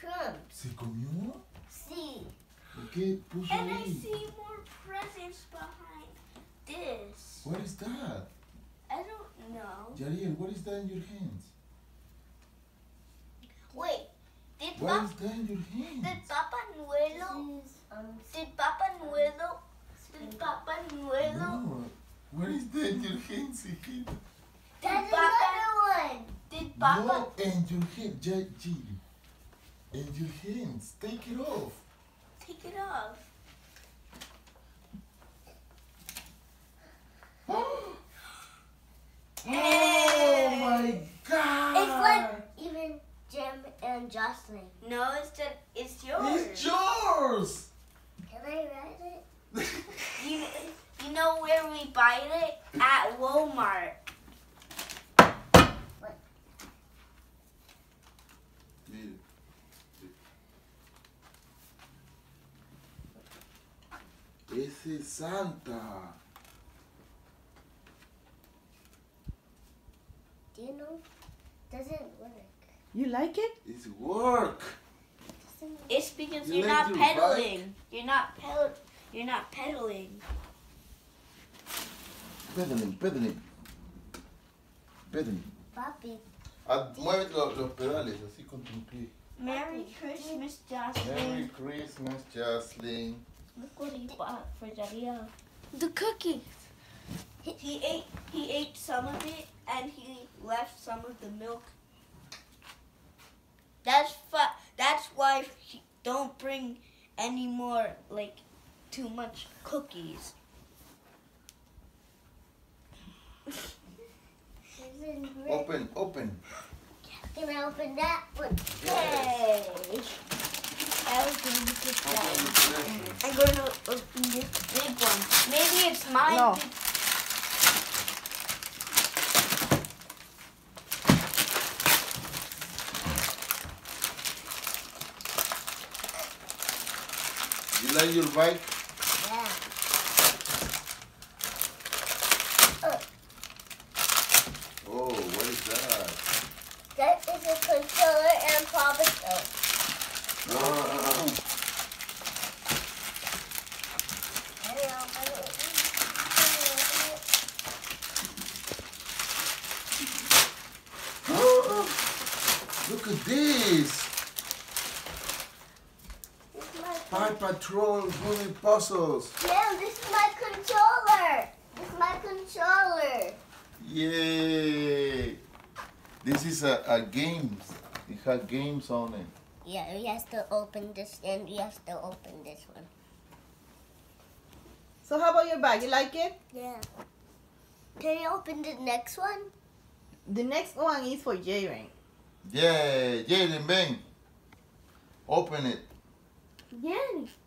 crumbs. ¿Se comió? Sí. ¿Por qué puso And I ahí? see more presents behind this. What is that? I don't know. Yariel, what is that in your hands? Wait, did What is that in your hands? Papa Noel? Did Papa Noel? Did Papa Noel? No. What is that in your hands, hijita? That's another one. Did Papa? No, in your hand, Gigi. In your hands. Take it off. Take it off. Oh my God! It's like even Jim and Jocelyn. No, it's yours. It's yours! Can I write it? You know where we buy it? At Walmart. Mire. Ese es Santa. Do you know? Doesn't work. You like it? It's work. Doesn't work. It's because You you're like not your pedaling. You're not pedaling. Pedaling, pedaling. Pedaling. Papi. Mueve los pedales así con tu pie. Merry Christmas, Jocelyn. Merry Christmas, Jocelyn. Look what he bought for Daria. The cookies. He ate some of it and he left some of the milk. That's why he don't bring any more, like, too much cookies. Open, open. Can I open that one? Hey! I was going to get that. I'm going to open this big one. Maybe it's mine. No. You like your bike? Yeah. Oh, what is that? That is a controller and Papa's own. Look at this. Paw Patrol moving puzzles. Yeah, this is my controller. This is my controller. Yay! This is a game. It has games on it. Yeah, we have to open this and we have to open this one. So how about your bag? You like it? Yeah. Can you open the next one? The next one is for Jaren. Yeah, Jalen, ven. Open it. Yeah.